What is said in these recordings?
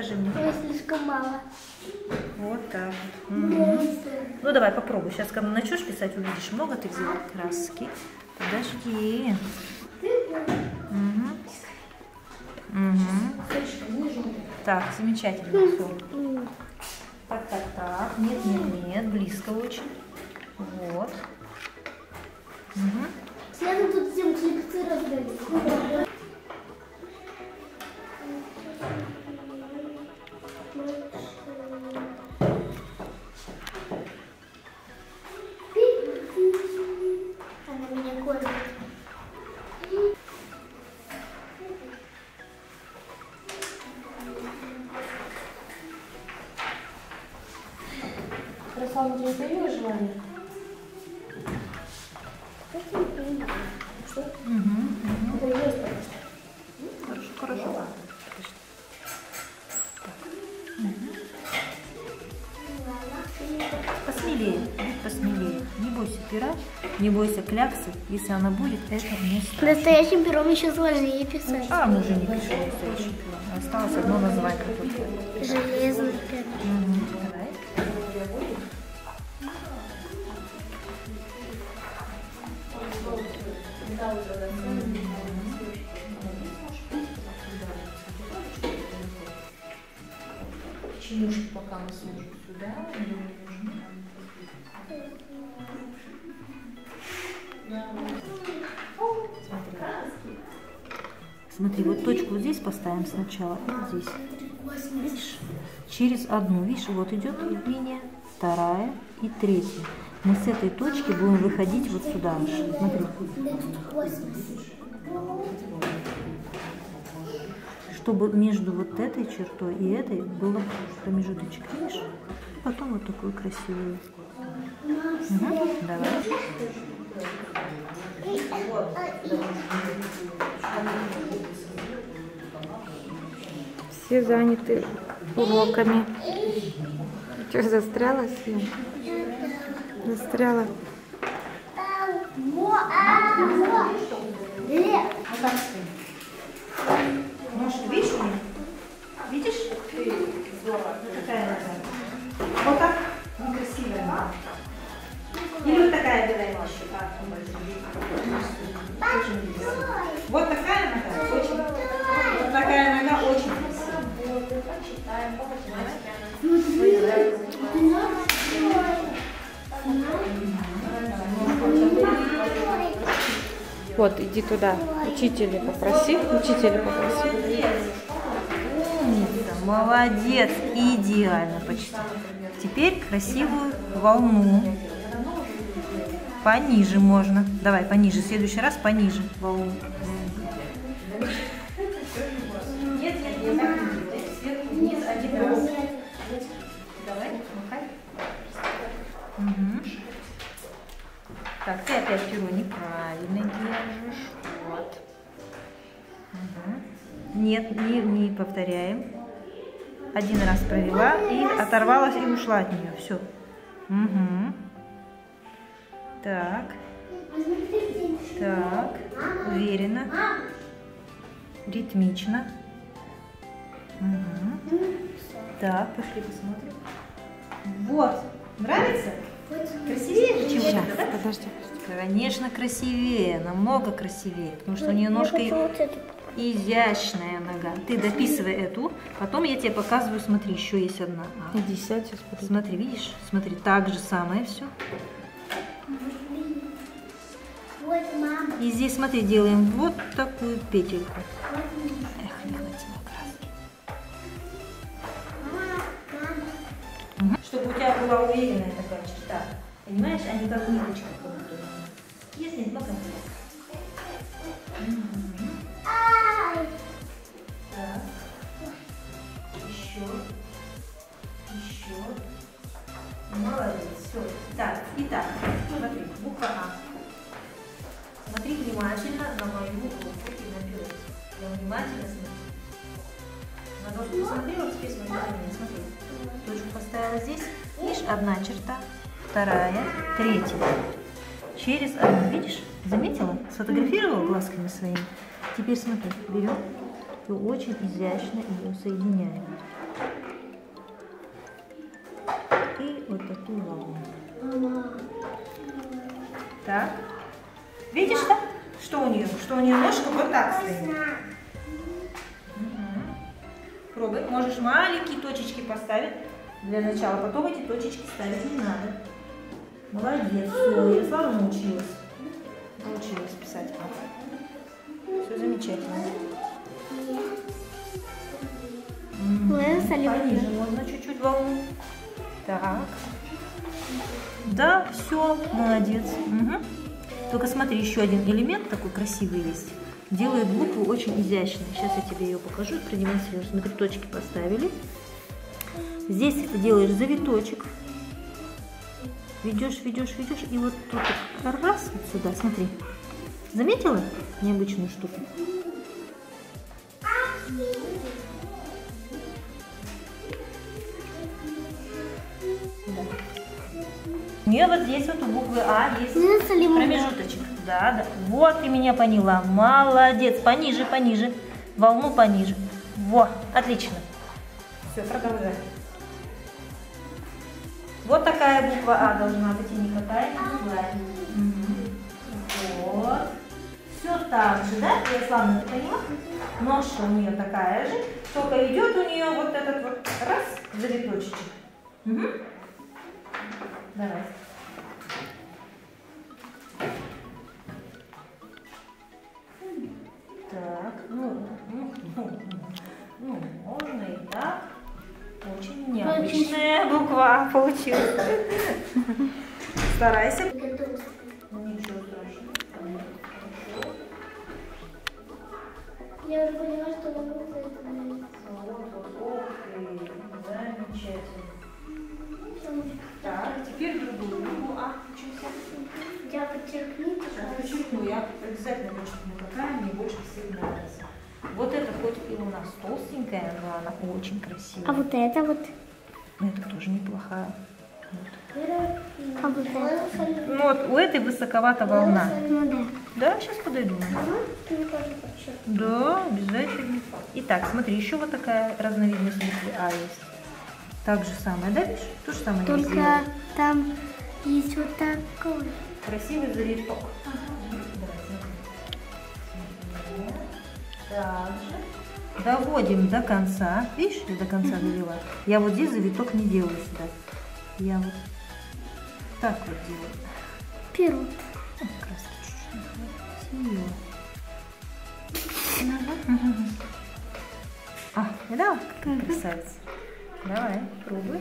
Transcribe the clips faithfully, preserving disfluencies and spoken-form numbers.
Покажи мне. Я слишком мало. Вот так вот. Угу. Ну давай попробуй. Сейчас, когда начнешь писать, увидишь, много ты взяла краски. Подожди. Угу. Угу. Так, замечательно. Все. Так, так, так. Нет, нет, нет. Близко очень. Вот. Угу. Я тут всем клипсы раздаю. Она меня кормит. Руслан, у тебя появилось желание? Что? Угу, угу. Хорошо, хорошо. Посмелее, будь посмелее. Не бойся пера, не бойся кляксы. Если она будет, это не страшно. Настоящим пером еще сложнее писать. А, мы уже не пишем настоящим пером. Осталось одно название только. Железный перо. Угу. Давай. Чинушки пока мы сложим сюда. Смотри. Смотри, вот точку здесь поставим сначала, и здесь. Видишь? Через одну, видишь, вот идет линия, вторая и третья. Мы с этой точки будем выходить вот сюда. Смотри. Чтобы между вот этой чертой и этой было промежуточек, видишь? Потом вот такую красивую. Угу. Давай. Все заняты уроками. Что, застряла съем? Застряла. Ножка, видишь у меня? Видишь? Здорово. Какая нога? Вот так? Некрасивая нога. Или вот такая белая ножка? Вот такая нога? Очень. Вот такая нога очень красивая. Вот, иди туда. Учителя попроси. Учителя попроси. Умница, молодец, идеально почти. Теперь красивую волну. Пониже можно. Давай, пониже. В следующий раз пониже волну. Нет, нет, нет, так не делай. Сверху вниз один раз. Давай, махай. Угу. Так, ты опять перо неправильно держишь. Вот. Угу. Нет, не, не повторяем. Один раз провела и оторвалась и ушла от нее. Все. Угу. Так. Так. Уверенно. Ритмично. Угу. Так, пошли посмотрим. Вот. Нравится? Красивее, чем Сейчас, это, да? подожди. Конечно, красивее, намного красивее, потому что у нее ножка изящная нога. Ты дописывай эту, потом я тебе показываю, смотри, еще есть одна. А. Иди сядь, сейчас подожди. Смотри, видишь? Смотри, так же самое все. И здесь, смотри, делаем вот такую петельку. Эх, не хватило краски. Угу. Чтобы у тебя была уверенная такая черта. Понимаешь, а не как ниточка. Есть, нет, пока. Угу. Так. Еще. Еще. Молодец. Все. Так, итак, смотри, буква А. Смотри внимательно на мою руку и на перо. Я внимательно смотрю. На доску посмотрела, теперь смотри на меня. Смотри. Точку поставила здесь. Видишь, одна черта, вторая, третья. Через одну, видишь? Заметила? Сфотографировала глазками своими. Теперь смотри, берем и очень изящно ее соединяем. вот такую волну. Так. Видишь, да? Что у нее? Что у нее ножка вот так стоит. Угу. Пробуй. Можешь маленькие точечки поставить для начала. Потом эти точечки ставить не надо. Молодец. Все, Ярослава научилась. Научилась писать. Все замечательно. Пониже можно чуть-чуть волну. Так. Да, все, молодец. Угу. Только смотри, еще один элемент такой красивый есть. Делает букву очень изящной. Сейчас я тебе ее покажу, продемонстрирую. Смотри, точки поставили. Здесь ты делаешь завиточек. Ведешь, ведешь, ведешь. И вот тут раз, вот сюда, смотри. Заметила необычную штуку? У нее вот здесь вот у буквы А есть промежуточек. Да, да. Вот ты меня поняла. Молодец. Пониже, пониже. Волну пониже. Во, отлично. Все, продолжай. Вот такая буква А должна быть, и не хватает. Угу. Вот. Все так же, да? Ярославна, ты поняла? Ножка у нее такая же. Только идет у нее вот этот вот раз, завиточек. Угу. Давай. Так, ну, ну, ну, ну, можно и так. Очень необычная буква получилась. Старайся. Ничего страшного. Я уже поняла, что вокруг это нравится. Вот, вот, ох ты, замечательно. Так, теперь другую букву А учимся. Я подчеркну. Сейчас подчеркну, я обязательно подчеркну, какая мне больше всех нравится. Вот это хоть и у нас толстенькая, но она очень красивая. А вот это вот? Это тоже неплохая. Вот. А вот это? Ну вот у этой высоковата волна. Ну да. Да, сейчас подойду. Да, обязательно. Итак, смотри, еще вот такая разновидность буквы А есть. Так же самое, да, видишь? То же самое. Только там есть вот такой. Красивый завиток. Также доводим до конца. Видишь, я до конца довела. Я вот здесь завиток не делаю сюда. Я вот так вот делаю. Перо. Краски чуть-чуть. А, да, какая красавица. Давай, пробуй.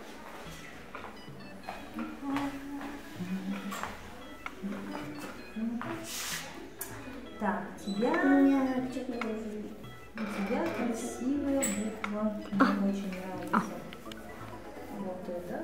Так, тебя... У меня чуть не У тебя красивая буква. Мне очень нравится. Вот это.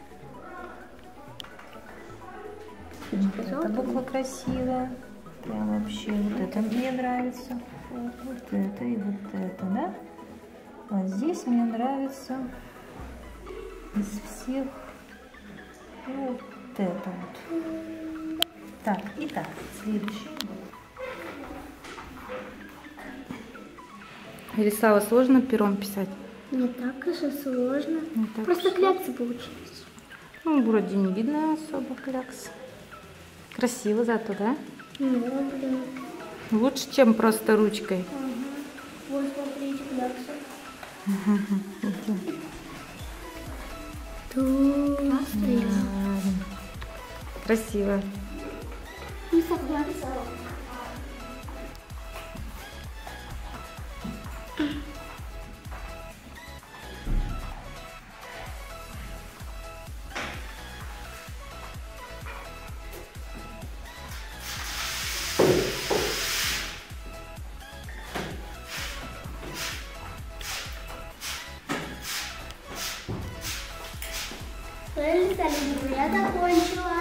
Эта буква красивая. Прям вообще вот это мне нравится. Вот это и вот это, да? А здесь мне нравится из всех вот это вот. Так, итак, следующий. Ярослава, сложно пером писать? Не так уж и сложно. Не так Просто уж. кляксы получились. Ну, вроде не видно особо клякс. Красиво зато, да? Ну, блин. Лучше, чем просто ручкой. Ага. Вот, смотрите, кляксы. Толстые. Красиво. Не согласна. Я закончила.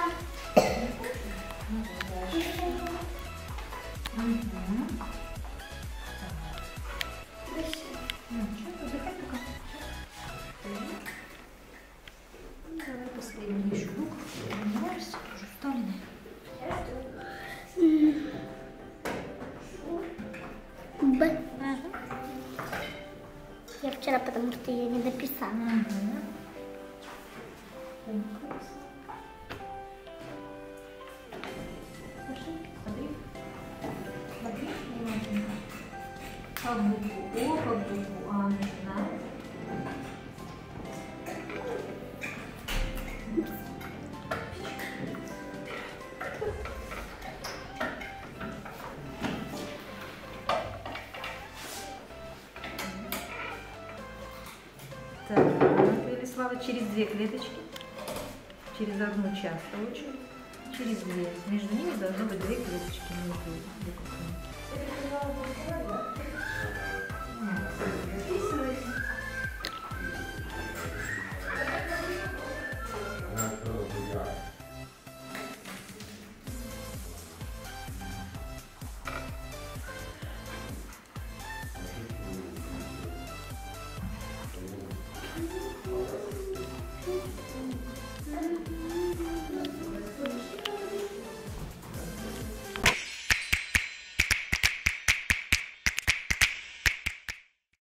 Давай последний еще букву. Понимаешься? Уже вставленная. Б. Я вчера, потому что ее не дописала. Фокус. Слушай, смотри. Смотри внимательно. Как букву О, как букву А начинает. Так, Велислава, через две клеточки, через одну часто очень, через две. Между ними должно быть две клеточки внутри.